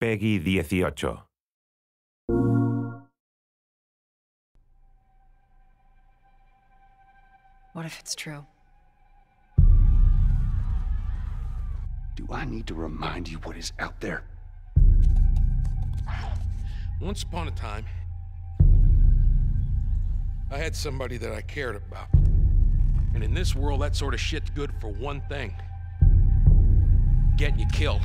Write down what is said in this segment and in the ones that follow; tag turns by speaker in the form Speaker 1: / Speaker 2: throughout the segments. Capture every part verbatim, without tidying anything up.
Speaker 1: Peggy dieciocho.
Speaker 2: What if it's true?
Speaker 3: Do I need to remind you what is out there?
Speaker 4: Once upon a time, I had somebody that I cared about. And in this world, that sort of shit's good for one thing. Getting you killed.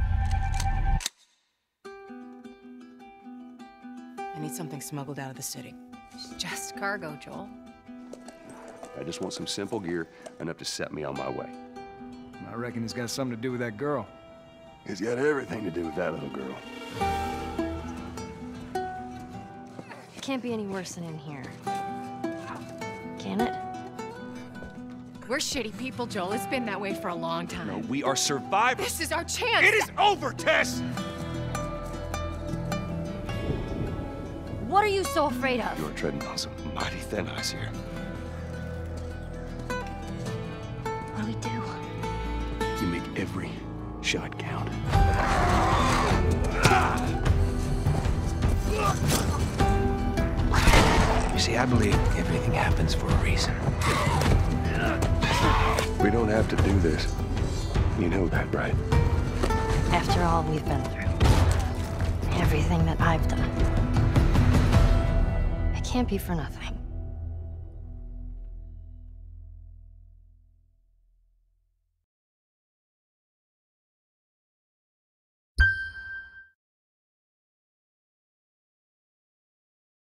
Speaker 2: I need something smuggled out of the city.
Speaker 5: It's just cargo, Joel.
Speaker 3: I just want some simple gear, enough to set me on my way.
Speaker 6: I reckon it's got something to do with that girl.
Speaker 3: It's got everything to do with that little girl.
Speaker 5: It can't be any worse than in here. Can it?
Speaker 7: We're shitty people, Joel. It's been that way for a long time.
Speaker 3: No, we are survivors.
Speaker 7: This is our chance!
Speaker 3: It is over, Tess!
Speaker 5: What are you so afraid of?
Speaker 3: You're treading on some mighty thin ice here.
Speaker 5: What do we do?
Speaker 3: You make every shot count.
Speaker 8: You see, I believe everything happens for a reason.
Speaker 3: We don't have to do this. You know that, right?
Speaker 5: After all we've been through. Everything that I've done. It can't be for nothing.